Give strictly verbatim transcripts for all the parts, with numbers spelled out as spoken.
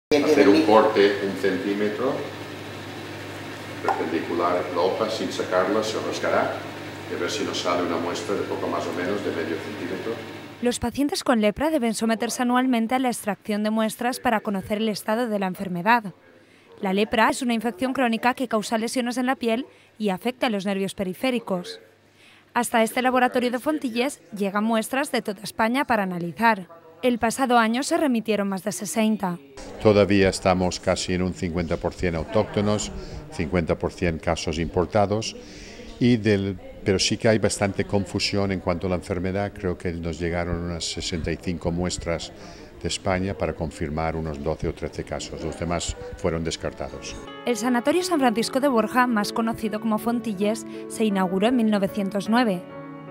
Hacer un corte un centímetro perpendicular la hoja sin sacarla, se rascará y a ver si nos sale una muestra de poco más o menos de medio centímetro. Los pacientes con lepra deben someterse anualmente a la extracción de muestras para conocer el estado de la enfermedad. La lepra es una infección crónica que causa lesiones en la piel y afecta a los nervios periféricos. Hasta este laboratorio de Fontilles llegan muestras de toda España para analizar. El pasado año se remitieron más de sesenta. Todavía estamos casi en un cincuenta por cien autóctonos, cincuenta por cien casos importados, y del, pero sí que hay bastante confusión en cuanto a la enfermedad. Creo que nos llegaron unas sesenta y cinco muestras de España para confirmar unos doce o trece casos. Los demás fueron descartados. El Sanatorio San Francisco de Borja, más conocido como Fontilles, se inauguró en mil novecientos nueve.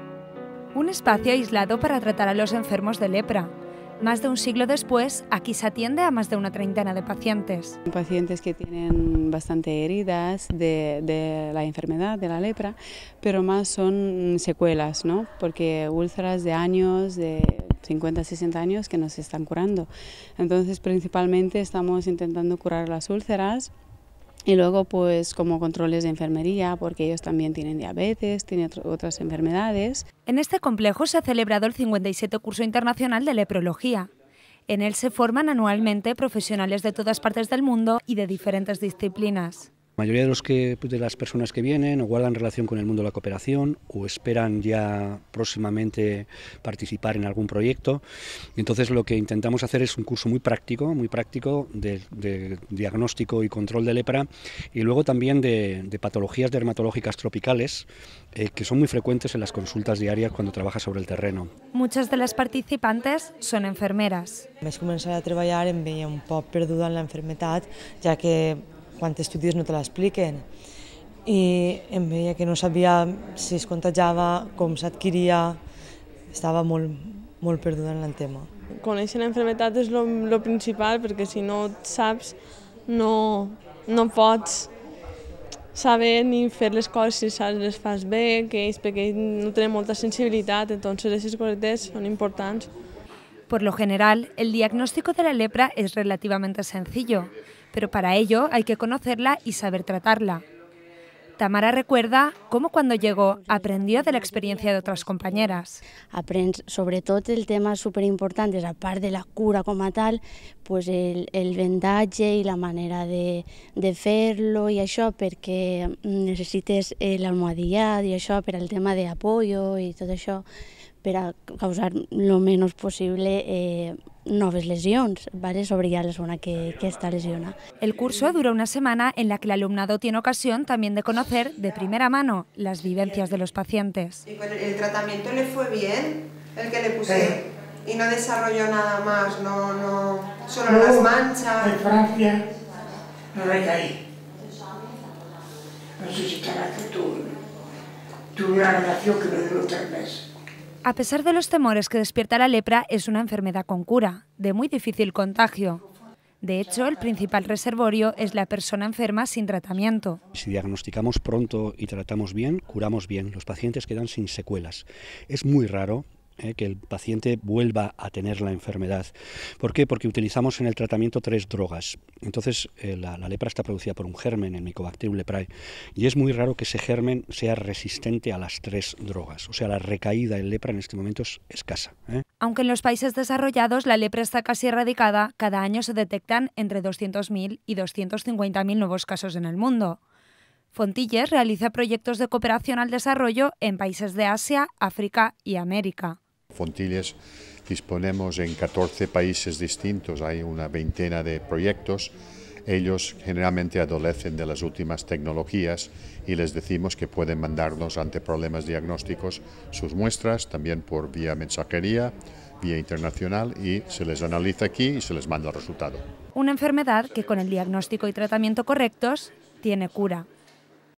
Un espacio aislado para tratar a los enfermos de lepra. Más de un siglo después, aquí se atiende a más de una treintena de pacientes. Pacientes que tienen bastante heridas de, de la enfermedad, de la lepra, pero más son secuelas, ¿no? Porque úlceras de años, de cincuenta, sesenta años que nos están curando. Entonces, principalmente estamos intentando curar las úlceras. Y luego, pues, como controles de enfermería, porque ellos también tienen diabetes, tienen otras enfermedades. En este complejo se ha celebrado el cincuenta y siete Curso Internacional de Leprología. En él se forman anualmente profesionales de todas partes del mundo y de diferentes disciplinas. La mayoría de, los que, de las personas que vienen o guardan relación con el mundo de la cooperación o esperan ya próximamente participar en algún proyecto. Entonces lo que intentamos hacer es un curso muy práctico, muy práctico de, de diagnóstico y control de lepra y luego también de, de patologías dermatológicas tropicales eh, que son muy frecuentes en las consultas diarias cuando trabajas sobre el terreno. Muchas de las participantes son enfermeras. Vaig començar a treballar em veia un poc perduda en la enfermedad, ja que quan t'estudies no te l'expliquen, i em veia que no sabia si es contagiava, com s'adquiria, estava molt, molt perduda en el tema. Conèixer la enfermedad és lo, lo principal, perquè si no saps no, no pots saber ni fer les coses si saps, les fas bé, que ells, perquè ells no tenen molta sensibilitat, entonces aquestes cosetes són importants. Por lo general, el diagnóstico de la lepra es relativamente sencillo, pero para ello hay que conocerla y saber tratarla. Tamara recuerda cómo cuando llegó aprendió de la experiencia de otras compañeras. Aprens sobretot el tema superimportant, a part de la cura com a tal, pues el, el vendatge i la manera de, de fer-lo i això, perquè necessites l'almohadillat i això per al tema d'apoyo i tot això, per a causar lo menos possible eh, noves lesions, ¿vale? Sobre ya la zona que, que está lesionada. El curso dura una semana en la que el alumnado tiene ocasión también de conocer de primera mano las vivencias de los pacientes. ¿Y con el tratamiento le fue bien el que le puse? ¿Y no desarrolló nada más? ¿No, no, solo no, las manchas? En Francia no recaí. No sé si Caracas tuvo, tuve una relación que me duró tres meses. A pesar de los temores que despierta la lepra, es una enfermedad con cura, de muy difícil contagio. De hecho, el principal reservorio es la persona enferma sin tratamiento. Si diagnosticamos pronto y tratamos bien, curamos bien. Los pacientes quedan sin secuelas. Es muy raro eh, que el paciente vuelva a tener la enfermedad. ¿Por qué? Porque utilizamos en el tratamiento tres drogas. Entonces, eh, la, la lepra está producida por un germen, el Mycobacterium leprae, y es muy raro que ese germen sea resistente a las tres drogas. O sea, la recaída en lepra en este momento es escasa. ¿eh? Aunque en los países desarrollados la lepra está casi erradicada, cada año se detectan entre doscientos mil y doscientos cincuenta mil nuevos casos en el mundo. Fontilles realiza proyectos de cooperación al desarrollo en países de Asia, África y América. Fontilles disponemos en catorce países distintos, hay una veintena de proyectos. Ellos generalmente adolecen de las últimas tecnologías y les decimos que pueden mandarnos ante problemas diagnósticos sus muestras, también por vía mensajería, vía internacional, y se les analiza aquí y se les manda el resultado. Una enfermedad que con el diagnóstico y tratamiento correctos tiene cura.